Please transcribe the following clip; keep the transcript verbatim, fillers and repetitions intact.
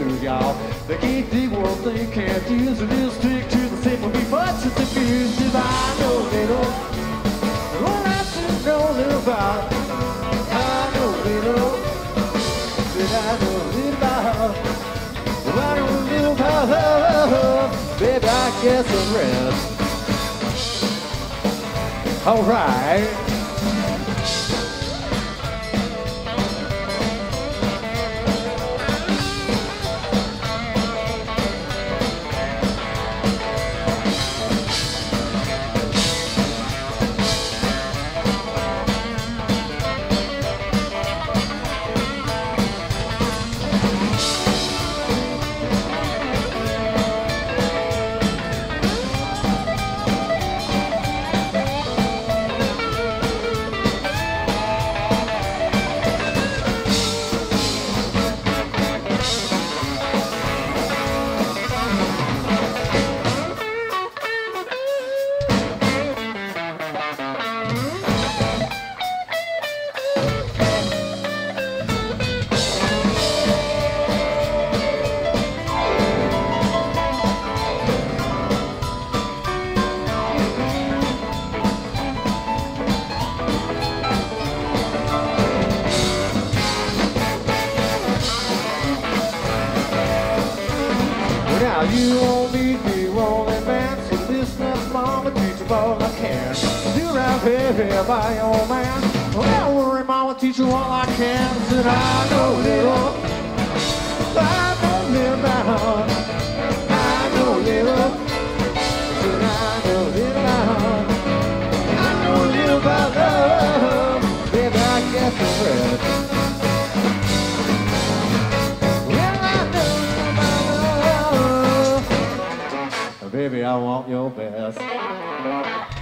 blues, y'all. They can't dig one thing, can't use it, just stick to the simple beat. But to the fuse, if I know little, well, I should know little about. I know little, did I know little about? Well, I know little about love, baby, I guess I'm rest. All right. You won't need me rolling man, so listen up, mama, teach you all I can. Do right here by your man. Well, worry, mama, teach you all I can. Said I know little, I know little about. I know little, said I know little about. I know little about love, baby, I guess the rest. Baby, I want your best.